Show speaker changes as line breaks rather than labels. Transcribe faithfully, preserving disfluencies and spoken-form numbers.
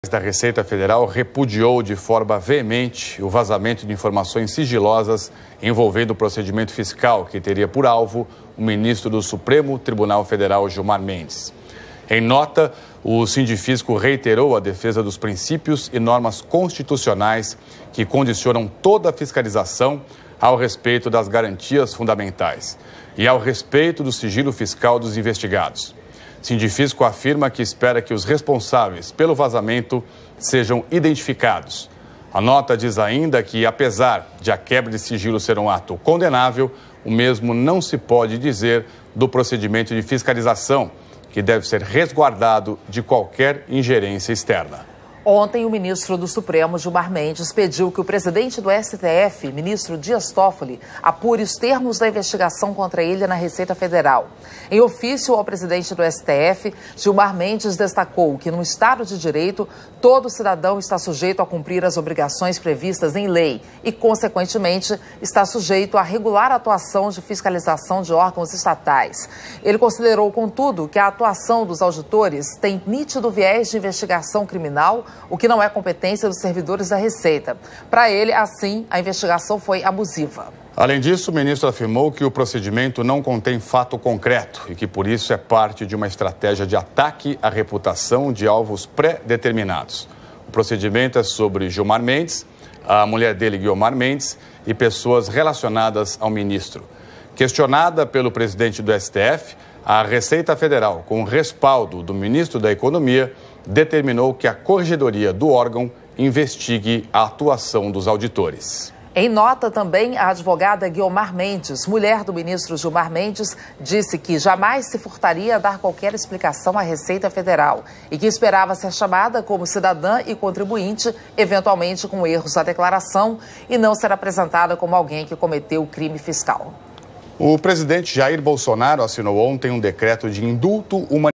Da Receita Federal repudiou de forma veemente o vazamento de informações sigilosas envolvendo o procedimento fiscal que teria por alvo o ministro do Supremo Tribunal Federal, Gilmar Mendes. Em nota, o Sindifisco reiterou a defesa dos princípios e normas constitucionais que condicionam toda a fiscalização ao respeito das garantias fundamentais e ao respeito do sigilo fiscal dos investigados. Sindifisco afirma que espera que os responsáveis pelo vazamento sejam identificados. A nota diz ainda que, apesar de a quebra de sigilo ser um ato condenável, o mesmo não se pode dizer do procedimento de fiscalização, que deve ser resguardado de qualquer ingerência externa.
Ontem, o ministro do Supremo, Gilmar Mendes, pediu que o presidente do S T F, ministro Dias Toffoli, apure os termos da investigação contra ele na Receita Federal. Em ofício ao presidente do S T F, Gilmar Mendes destacou que, no Estado de Direito, todo cidadão está sujeito a cumprir as obrigações previstas em lei e, consequentemente, está sujeito à regular atuação de fiscalização de órgãos estatais. Ele considerou, contudo, que a atuação dos auditores tem nítido viés de investigação criminal, o que não é competência dos servidores da Receita. Para ele, assim, a investigação foi abusiva.
Além disso, o ministro afirmou que o procedimento não contém fato concreto e que, por isso, é parte de uma estratégia de ataque à reputação de alvos pré-determinados. O procedimento é sobre Gilmar Mendes, a mulher dele, Guiomar Mendes, e pessoas relacionadas ao ministro. Questionada pelo presidente do S T F, a Receita Federal, com respaldo do ministro da Economia, determinou que a corregedoria do órgão investigue a atuação dos auditores.
Em nota também, a advogada Guiomar Mendes, mulher do ministro Gilmar Mendes, disse que jamais se furtaria a dar qualquer explicação à Receita Federal e que esperava ser chamada como cidadã e contribuinte, eventualmente com erros na declaração, e não ser apresentada como alguém que cometeu crime fiscal.
O presidente Jair Bolsonaro assinou ontem um decreto de indulto humanitário